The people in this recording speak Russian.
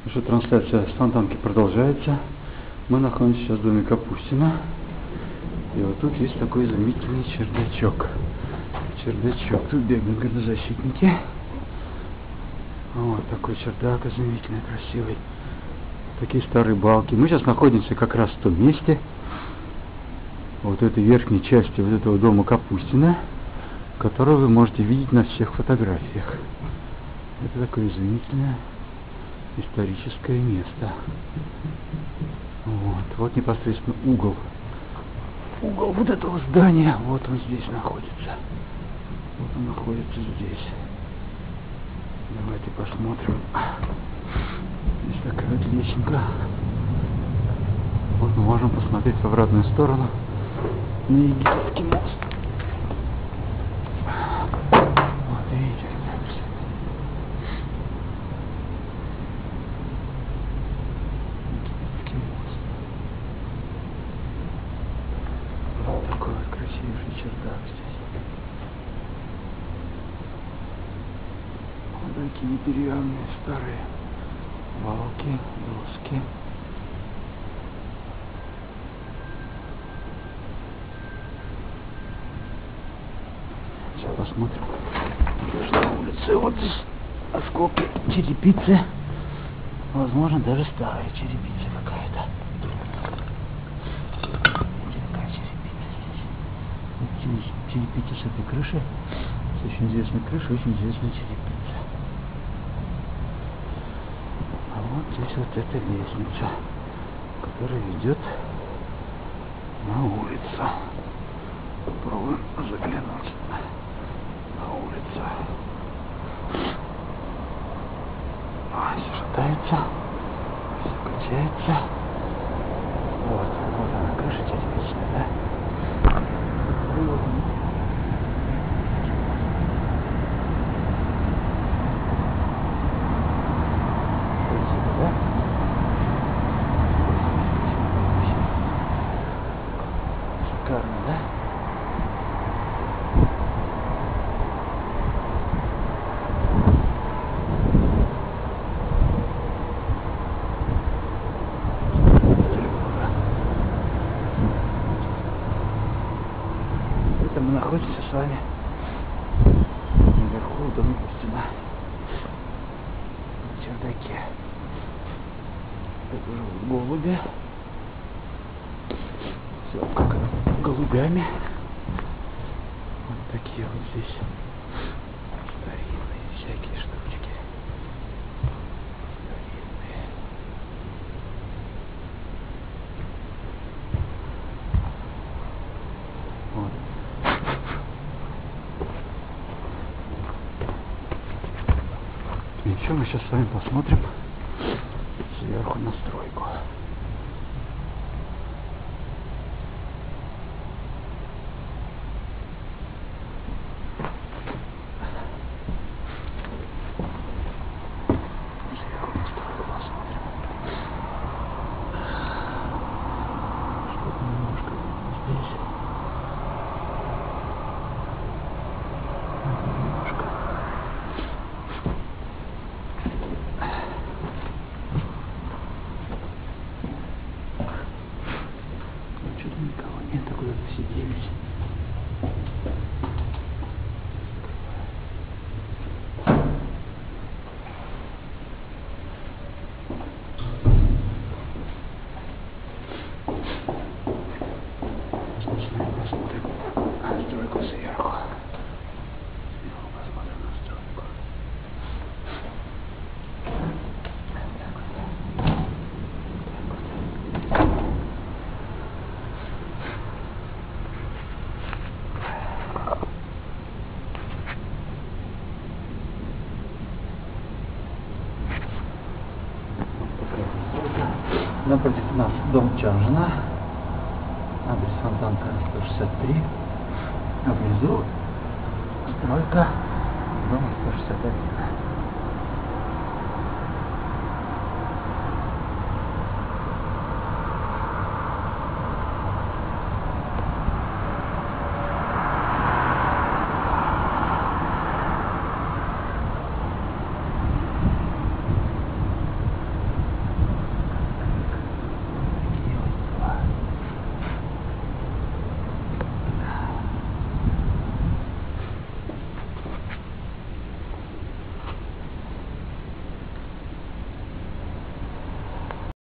Наша трансляция с фонтанки продолжается. Мы находимся сейчас в доме Капустина. И вот тут есть такой изумительный чердачок. Тут бегают градозащитники. Вот такой чердак изумительный, красивый. Такие старые балки. Мы сейчас находимся как раз в том месте, вот этой верхней части вот этого дома Капустина, которую вы можете видеть на всех фотографиях. Это такое изумительное историческое место. Вот непосредственно угол вот этого здания, вот он здесь находится. Вот он находится здесь. Давайте посмотрим. Здесь такая вот лесенка. Вот мы можем посмотреть в обратную сторону на Египетский мост. Вот видите, как Египетский мост. Вот такой вот красивейший чердак здесь. Вот такие деревянные старые балки, доски. Сейчас посмотрим, что на улице. Вот здесь осколки черепицы. Возможно, даже старая черепица какая-то. Видите, какая черепица здесь. Вот черепица с этой крыши. С очень известной крыши, очень известная черепица. А вот здесь вот эта лестница, которая ведет на улицу. Попробуем заглянуть на улицу. Все шатается, все качается. Вот она крыша черепичная, да? И вот шикарно, да? Это мы находимся с вами наверху в доме Капустина, на чердаке. Это живут голуби. Все как голубями. Вот такие вот здесь старинные всякие штучки. Старинные. Вот. И еще мы сейчас с вами посмотрим сверху на стройку. Никого нет, куда-то все делись. Посмотрим на стройку сверху. Сверху посмотрим на стройку. Напротив нас дом Чанжина, адрес Фонтанка 163, а внизу стройка дома 161.